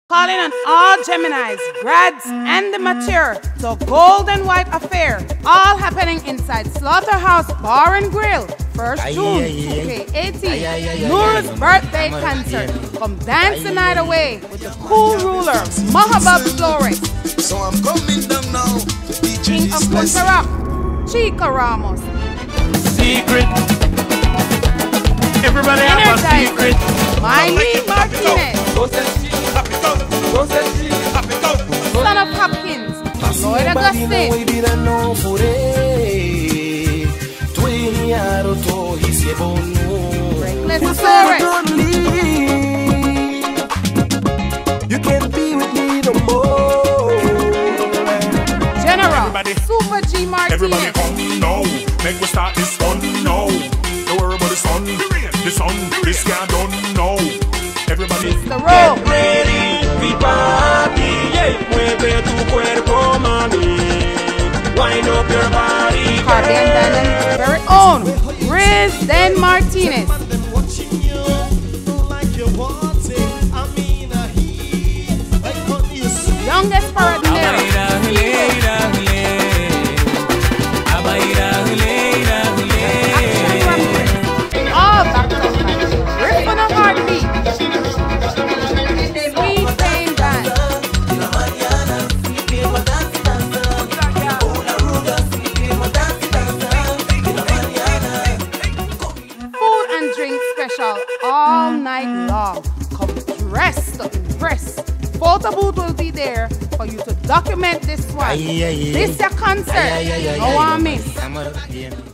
Calling on all Geminis, grads, and the mature to Golden White Affair, all happening inside Slaughterhouse Bar and Grill, 1st June, 2K18. Noor's birthday concert. Come dance the night away with the cool ruler, Mahabub Flores. So I'm coming down now. King of Punta Rock, Chica Ramos. Secret. Everybody have a secret. Miley Martinez. Son of Hopkins, Lloyd Augustine. Reckless Flores. You can't be with me no more. General Super G Martinez. Everybody come now, make we start this fun now. Don't worry about the sun, this guy don't know. Everybody The road. Ready, we party, yeah. Mueve tu cuerpo, mami. Wind up your body. Caribbean Dynamic's very own Riz Den Martinez. Youngest Paradinero. All back to back. Riff on a heartbeat. Sweet Pain Band. Food and drink special all night long. Come dressed to impress. Photo booth will be there for you to document this one. This your concert. No one miss.